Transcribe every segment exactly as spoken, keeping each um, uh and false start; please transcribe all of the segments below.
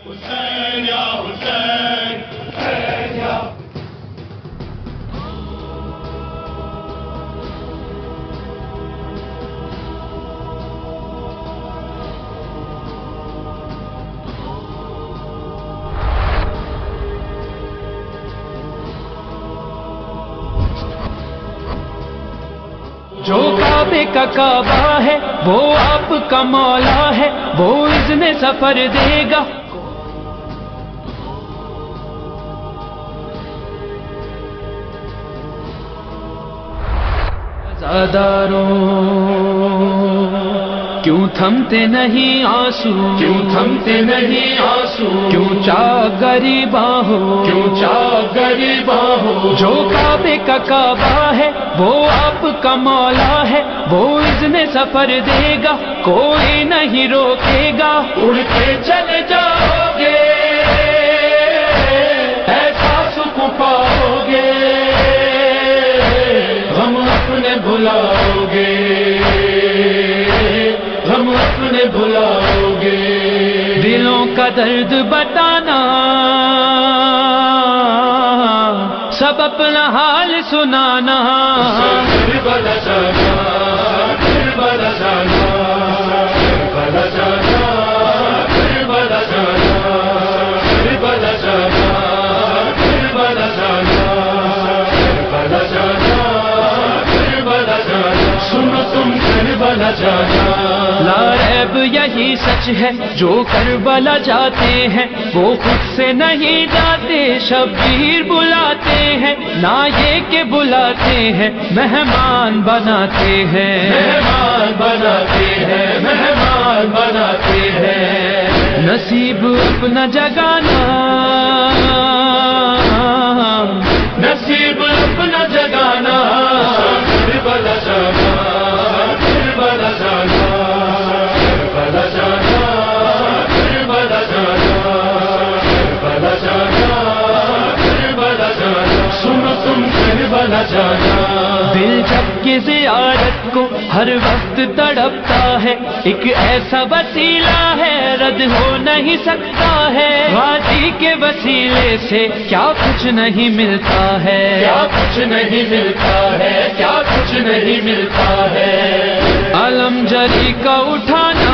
حسین یا حسین حسین یا جو کعبے کا کعبہ ہے وہ آپ کا مولا ہے، وہ اذن سفر دے گا۔ عزاداروں کیوں تھمتے نہیں آنسو، کیوں تھمتے نہیں آنسو، کیوں چاک غریباں ہو، کیوں چاک غریباں ہو۔ جو کعبے کا کعبہ ہے وہ آپ کا مولا ہے، وہ اذن سفر دے گا، کوئی نہیں روکے گا۔ اڑ کے چلے جاؤ گے ایسا سکون پاؤ گے، غم اپنے بھلاؤ گے، غم اپنے بھلاؤ گے۔ دلوں کا درد بتانا، سب اپنا حال سنانا، کربلا جانا، کربلا جانا، کربلا جانا، کربلا جانا، کربلا جانا، کربلا جانا، کربلا جانا، کربلا جانا، سنو تم کربلا جانا۔ لا ریب یہی سچ ہے، جو کربلا جاتے ہیں وہ خود سے نہیں جاتے، شبیر بلاتے ہیں، نہ یہ کہ بلاتے ہیں، مہمان بناتے ہیں، مہمان بناتے ہیں، مہمان بناتے ہیں۔ نصیب اپنا جگانا، نصیب اپنا جگانا، کربلا جانا، کربلا جانا، کربلا جانا، کربلا جانا، کربلا جانا، کربلا جانا، سنو تم کربلا جانا۔ دل جب کہ زیارت کو ہر وقت تڑپتا ہے، ایک ایسا وسیلہ ہے رد ہو نہیں سکتا ہے، غازی کے وسیلے سے کیا کچھ نہیں ملتا ہے، کیا کچھ نہیں ملتا ہے، کیا کچھ نہیں ملتا ہے۔ علم جری کا اٹھانا،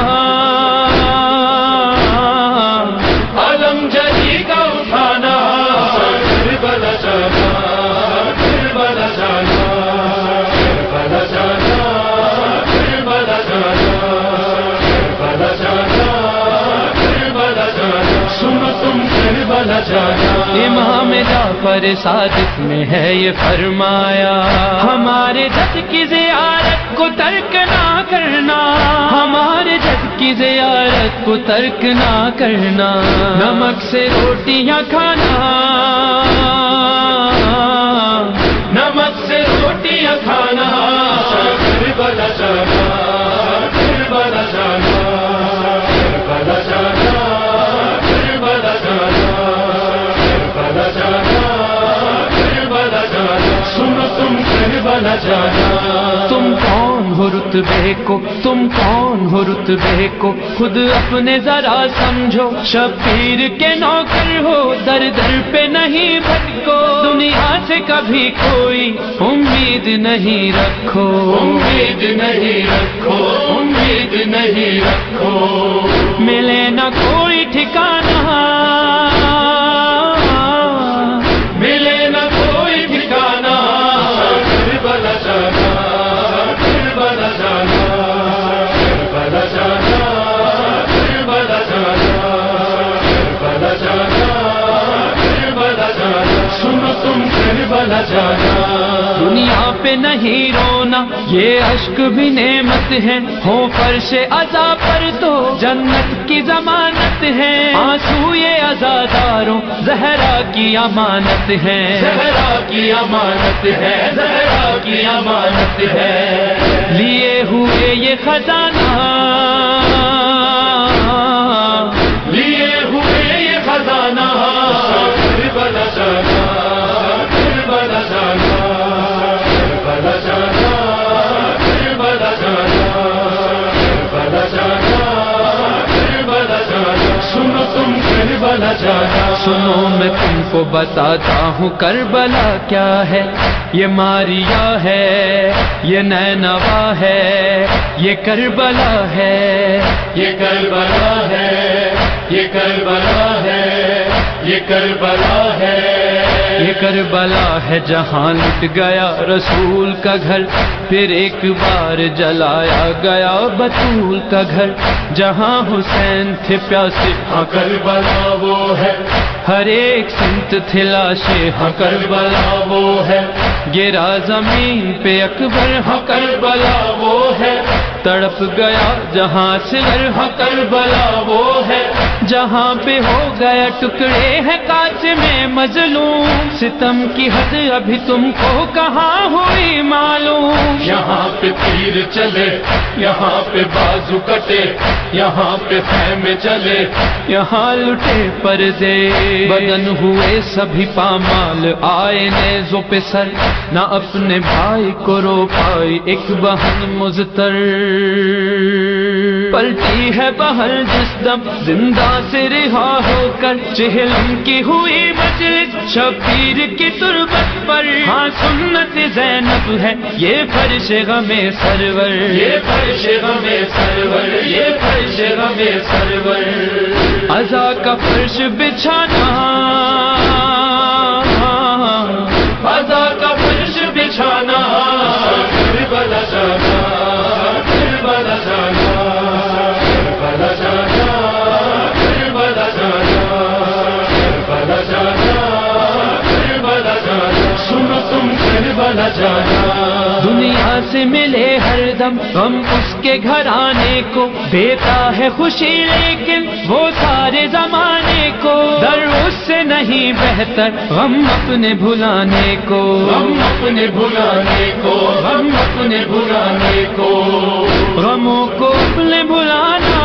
علم جری کا اٹھانا، کربلا جانا، کربلا جانا، کربلا جانا، کربلا جانا، کربلا جانا، کربلا جانا، سنو تم کربلا جانا۔ امام جعفر صادق میں ہے یہ فرمایا، ہمارے جد کی زیارت کو ترک نہ کرنا، ہمارے جد کی زیارت کو ترک نہ کرنا، نمک سے روٹیاں کھانا، نمک سے روٹیاں کھانا، کربلا جانا، کربلا جانا، کربلا جانا، کربلا جانا، کربلا جانا، کربلا جانا، سنو تم کربلا جانا۔ تم کون ہو رتبے کو، تم کون ہو رتبے کو خود اپنے ذرا سمجھو، شبیر کے نوکر ہو، در در پہ نہیں بھٹکو، دنیا سے کبھی کوئی امید نہیں رکھو، امید نہیں رکھو، امید نہیں رکھو، ملے نہ کوئی ٹھکانہ، ملے نہ کوئی ٹھکانہ، کربلا جانا، کربلا جانا، کربلا جانا، کربلا جانا، کربلا جانا، کربلا جانا، سنو تم کربلا جانا۔ دنیا پہ نہیں رونا، یہ اشک بھی نعمت ہے، ہو فرش عزا پر تو جنت کی ضمانت ہے، آنسو یہ عزاداروں زہرا کی امانت ہے، زہرا کی امانت ہے، زہرا کی امانت ہے۔ لیے ہوئے یہ خزانہ، لیے ہوئے یہ خزانہ، کربلا جانا، کربلا جانا، کربلا جانا، کربلا جانا، کربلا جانا، کربلا جانا، سنو تم کربلا کربلا جانا. سنو میں تم کو بتاتا ہوں کربلا کیا ہے. یہ ماریا ہے، یہ نینوا ہے، یہ کربلا ہے. یہ کربلا ہے، یہ کربلا ہے، یہ کربلا ہے. یہ کربلا ہے جہاں لٹ گیا رسول کا گھر، پھر ایک بار جلایا گیا بطول کا گھر. جہاں حسین تھے پیاسے ہاں کربلا وہ ہے. ہر ایک سمت تھے لاشیں ہاں کربلا وہ ہے. گرا زمین پہ اکبر ہاں کربلا وہ ہے. تڑپ گیا جہاں صغر ہاں کربلا وہ ہے. جہاں پہ ہو گیا ٹکڑے ہیں کاج میں مظلوم. ستم کی حد ابھی تم کو کہاں ہوئی معلوم. یہاں پہ تیر چلے، یہاں پہ بازو کٹے، یہاں پہ خیمے چلے، یہاں لٹے پردے بدن ہوئے سبھی پامال. آئے نیزوں پہ سر نہ اپنے بھائی کو رو پائی ایک بہن مضطر. پلٹی ہے بہر جس دم زندہ سے رہا ہو کر، چہلم کی ہوئی مجلس شبیر کی تربت پر. ہاں سنت زینب ہے یہ فرش غم سرور، یہ فرش غم سرور، یہ فرش غم سرور. عزا کا فرش بچھانا، عزا کا فرش بچھانا. کربلا جانا، کربلا جانا، کربلا جانا، کربلا جانا، کربلا جانا، کربلا جانا. سنو تم کربلا جانا. دنیا سے ملے ہر دم غم اس کے گھرانے کو، دیتا ہے خوشی لیکن وہ سارے زمانے کو. در اس سے نہیں بہتر غم اپنے بھلانے کو، غم اپنے بھلانے کو، غم اپنے بھلانے کو. غموں کو اپنے بھلانا،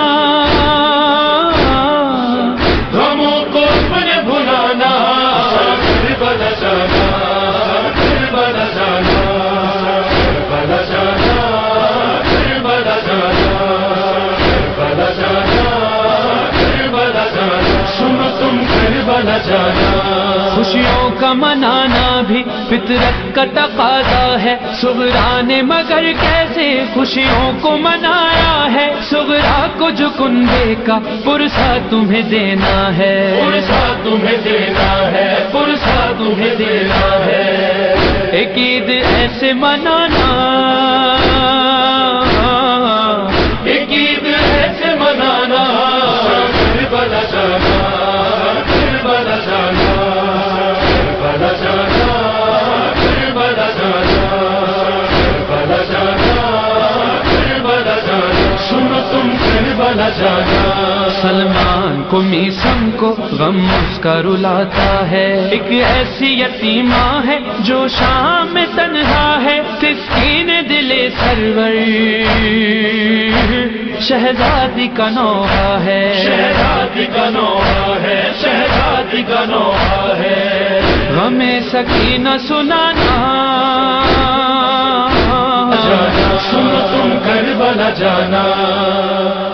غموں کو اپنے بھلانا. کربلا جانا، کربلا جانا، کربلا جانا، کربلا جانا، کربلا جانا، کربلا جانا. سنو تم کربلا جانا. خوشیوں کا منانا بھی فطرت کا تقاضا ہے. صغرا نے مگر کیسے خوشیوں کو منایا ہے. صغرا کو جو کنبے کا پرسہ تمہیں دینا ہے، پرسہ تمہیں دینا ہے، پرسہ تمہیں دینا ہے. ایک عید ایسے منانا، ایک عید ایسے منانا. کربلا جانا، کربلا جانا، کربلا جانا، کربلا جانا، کربلا جانا، کربلا جانا. سنو تم کربلا جانا. سلمان کو میسم کو غم اس کا رلاتا ہے. ایک ایسی یتیمہ ہے جو شام میں تنہا ہے، تسکین دل سرور شہزادی کا نوحہ ہے. شہزادی کا نوحہ ہے، شہزادی کا نوحہ ہے. غم سکینہ سنانا، سنو تم کربلا جانا.